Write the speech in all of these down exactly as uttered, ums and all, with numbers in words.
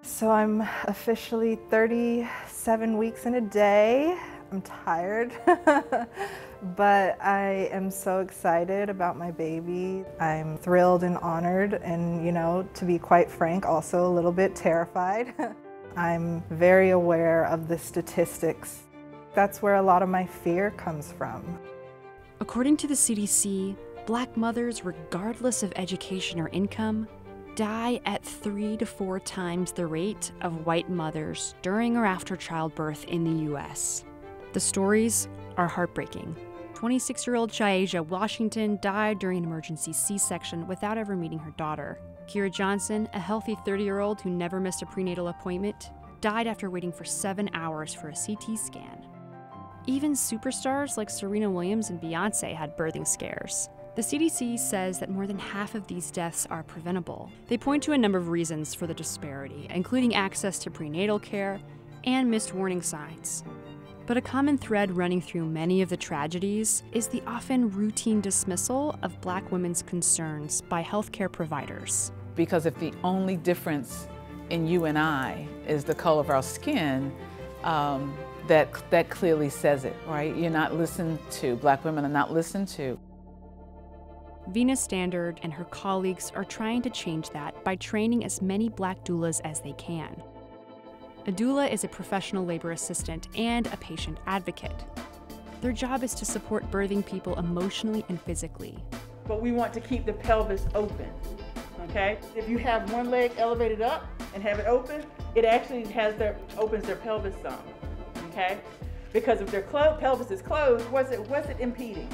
So I'm officially thirty-seven weeks in a day. I'm tired, but I am so excited about my baby. I'm thrilled and honored and, you know, to be quite frank, also a little bit terrified. I'm very aware of the statistics. That's where a lot of my fear comes from. According to the C D C, Black mothers, regardless of education or income, die at three to four times the rate of white mothers during or after childbirth in the U S. The stories are heartbreaking. twenty-six-year-old Chiasia Washington died during an emergency C-section without ever meeting her daughter. Kira Johnson, a healthy thirty-year-old who never missed a prenatal appointment, died after waiting for seven hours for a C T scan. Even superstars like Serena Williams and Beyonce had birthing scares. The C D C says that more than half of these deaths are preventable. They point to a number of reasons for the disparity, including access to prenatal care and missed warning signs. But a common thread running through many of the tragedies is the often routine dismissal of Black women's concerns by healthcare providers. Because if the only difference in you and I is the color of our skin, um, that, that clearly says it, right? You're not listened to. Black women are not listened to. Venus Standard and her colleagues are trying to change that by training as many Black doulas as they can. A doula is a professional labor assistant and a patient advocate. Their job is to support birthing people emotionally and physically. But we want to keep the pelvis open, okay? If you have one leg elevated up and have it open, it actually has their, opens their pelvis some, okay? Because if their pelvis is closed, what's it, what's it impeding?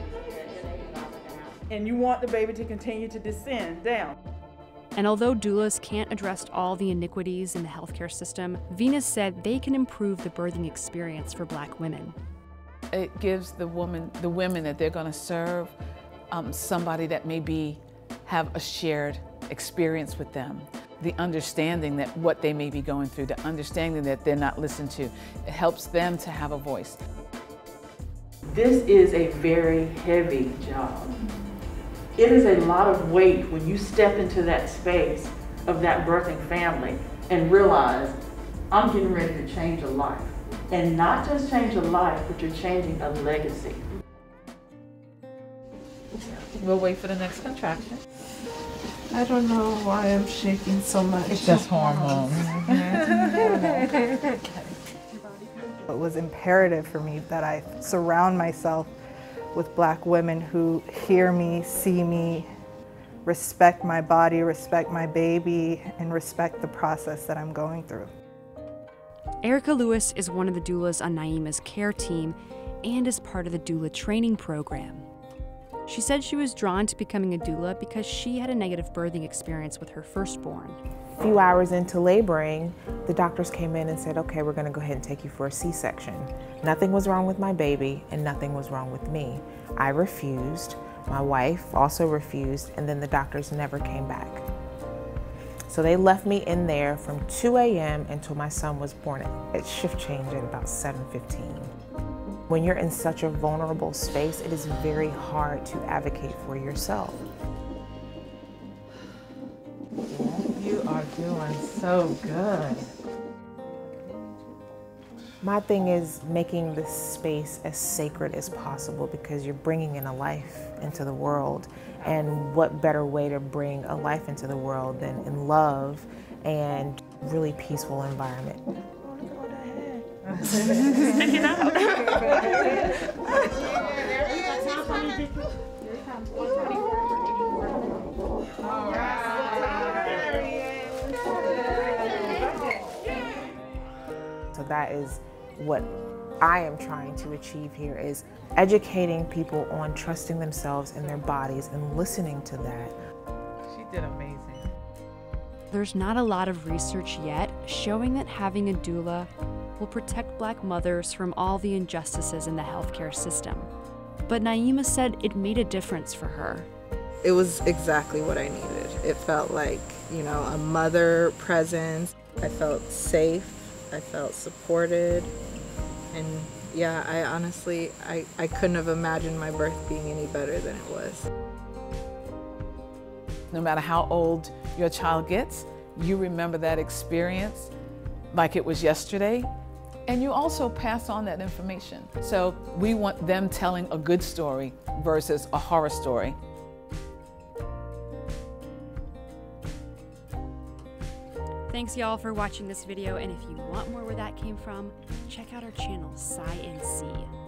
And you want the baby to continue to descend down. And although doulas can't address all the iniquities in the healthcare system, Venus said they can improve the birthing experience for Black women. It gives the woman, the women that they're going to serve, um, somebody that maybe have a shared experience with them. The understanding that what they may be going through, the understanding that they're not listened to. It helps them to have a voice. This is a very heavy job. It is a lot of weight when you step into that space of that birthing family and realize, I'm getting ready to change a life. And not just change a life, but you're changing a legacy. We'll wait for the next contraction. I don't know why I'm shaking so much. It's just hormones. It was imperative for me that I surround myself with Black women who hear me, see me, respect my body, respect my baby, and respect the process that I'm going through. Erica Lewis is one of the doulas on Naima's care team and is part of the doula training program. She said she was drawn to becoming a doula because she had a negative birthing experience with her firstborn. A few hours into laboring, the doctors came in and said, okay, we're gonna go ahead and take you for a C-section. Nothing was wrong with my baby and nothing was wrong with me. I refused, my wife also refused, and then the doctors never came back. So they left me in there from two A M until my son was born at shift change at about seven fifteen. When you're in such a vulnerable space, it is very hard to advocate for yourself. You are doing so good. My thing is making this space as sacred as possible because you're bringing in a life into the world. And what better way to bring a life into the world than in love and really peaceful environment. Stick it out. So that is what I am trying to achieve here, is educating people on trusting themselves and their bodies and listening to that. She did amazing. There's not a lot of research yet showing that having a doula will protect Black mothers from all the injustices in the healthcare system. But Naima said it made a difference for her. It was exactly what I needed. It felt like, you know, a mother presence. I felt safe. I felt supported. And yeah, I honestly, I, I couldn't have imagined my birth being any better than it was. No matter how old your child gets, you remember that experience like it was yesterday, and you also pass on that information. So we want them telling a good story versus a horror story. Thanks y'all for watching this video, and if you want more where that came from, check out our channel, Sci N C.